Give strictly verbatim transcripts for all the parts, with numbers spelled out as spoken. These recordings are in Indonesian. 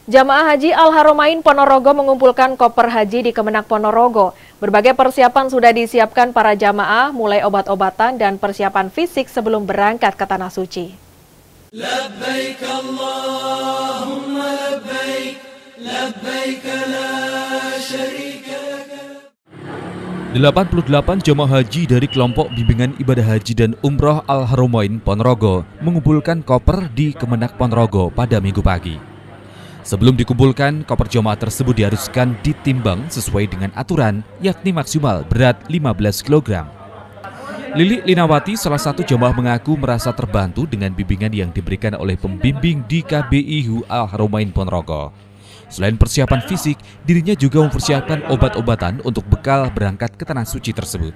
Jamaah Haji Al-Haromain Ponorogo mengumpulkan koper haji di Kemenak Ponorogo. Berbagai persiapan sudah disiapkan para jamaah, mulai obat-obatan dan persiapan fisik sebelum berangkat ke Tanah Suci. Labbaik Allahumma labbaik, labbaik la syarika lak. delapan puluh delapan jamaah haji dari kelompok bimbingan ibadah haji dan umroh Al-Haromain Ponorogo mengumpulkan koper di Kemenak Ponorogo pada Minggu pagi. Sebelum dikumpulkan, koper jamaah tersebut diharuskan ditimbang sesuai dengan aturan, yakni maksimal berat lima belas kilogram. Lili Linawati, salah satu jamaah, mengaku merasa terbantu dengan bimbingan yang diberikan oleh pembimbing di K B I H U Al-Haromain Ponorogo. Selain persiapan fisik, dirinya juga mempersiapkan obat-obatan untuk bekal berangkat ke Tanah Suci tersebut.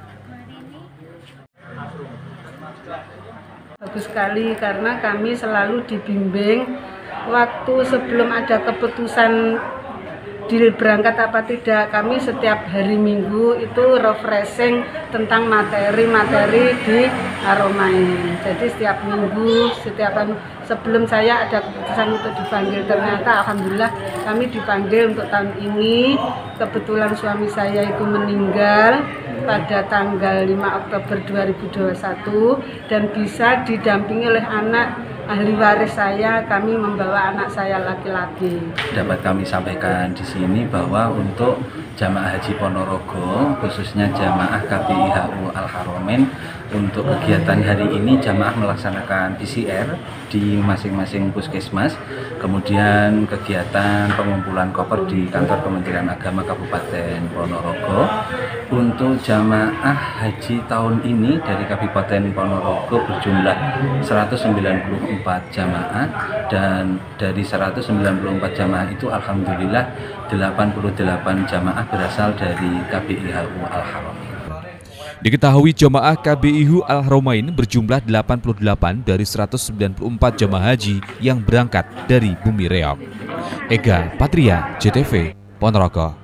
Bagus sekali karena kami selalu dibimbing waktu sebelum ada keputusan berangkat apa tidak. Kami setiap hari Minggu itu refreshing tentang materi-materi di Haromain. Jadi setiap minggu, setiap sebelum saya ada keputusan untuk dipanggil, ternyata alhamdulillah kami dipanggil untuk tahun ini. Kebetulan suami saya itu meninggal pada tanggal lima Oktober dua ribu dua puluh satu dan bisa didampingi oleh anak ahli waris saya. Kami membawa anak saya laki-laki. Dapat kami sampaikan di sini bahwa untuk jamaah haji Ponorogo, khususnya jamaah K B I H U Al-Haromain, untuk kegiatan hari ini jamaah melaksanakan P C R di masing-masing puskesmas, kemudian kegiatan pengumpulan koper di kantor Kementerian Agama Kabupaten Ponorogo. Untuk jamaah haji tahun ini dari Kabupaten Ponorogo berjumlah seratus sembilan puluh empat jamaah, dan dari seratus sembilan puluh empat jamaah itu alhamdulillah delapan puluh delapan jamaah berasal dari K B I H U Al-Haromain. Diketahui jamaah K B I H U Al-Haromain berjumlah delapan puluh delapan dari seratus sembilan puluh empat jamaah haji yang berangkat dari Bumi Reog. Ega Patria, J T V, Ponorogo.